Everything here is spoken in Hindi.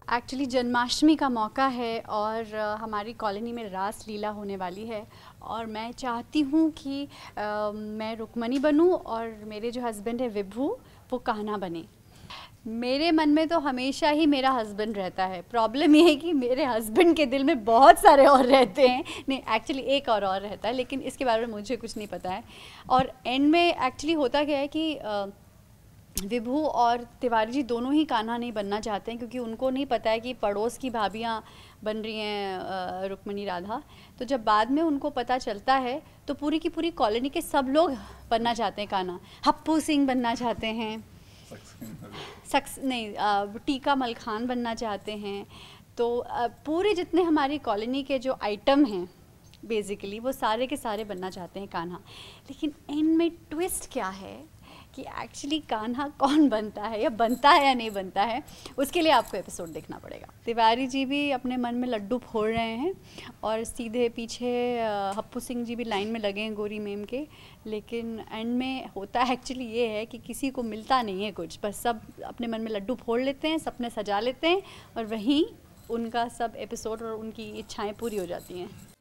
एक्चुअली जन्माष्टमी का मौका है और हमारी कॉलोनी में रास लीला होने वाली है और मैं चाहती हूँ कि मैं रुक्मणी बनूँ और मेरे जो हस्बैंड है विभू वो कान्हा बने। मेरे मन में तो हमेशा ही मेरा हस्बैंड रहता है। प्रॉब्लम ये है कि मेरे हस्बैंड के दिल में बहुत सारे और रहते हैं। नहीं, एक्चुअली एक और रहता है, लेकिन इसके बारे में मुझे कुछ नहीं पता है। और एंड में एक्चुअली होता क्या है कि विभू और तिवारी जी दोनों ही कान्हा नहीं बनना चाहते हैं, क्योंकि उनको नहीं पता है कि पड़ोस की भाभियाँ बन रही हैं रुक्मणी राधा। तो जब बाद में उनको पता चलता है तो पूरी की पूरी कॉलोनी के सब लोग बनना चाहते हैं कान्हा। हप्पू सिंह बनना चाहते हैं, टीका मलखान बनना चाहते हैं। तो पूरे जितने हमारी कॉलोनी के जो आइटम हैं बेसिकली वो सारे के सारे बनना चाहते हैं कान्हा। लेकिन एंड में ट्विस्ट क्या है कि एक्चुअली कान्हा कौन बनता है या बनता है या नहीं बनता है, उसके लिए आपको एपिसोड देखना पड़ेगा। तिवारी जी भी अपने मन में लड्डू फोड़ रहे हैं और सीधे पीछे हप्पू सिंह जी भी लाइन में लगे हैं गोरी मेम के। लेकिन एंड में होता है एक्चुअली ये है कि किसी को मिलता नहीं है कुछ, बस सब अपने मन में लड्डू फोड़ लेते हैं, सपने सजा लेते हैं और वहीं उनका सब एपिसोड और उनकी इच्छाएँ पूरी हो जाती हैं।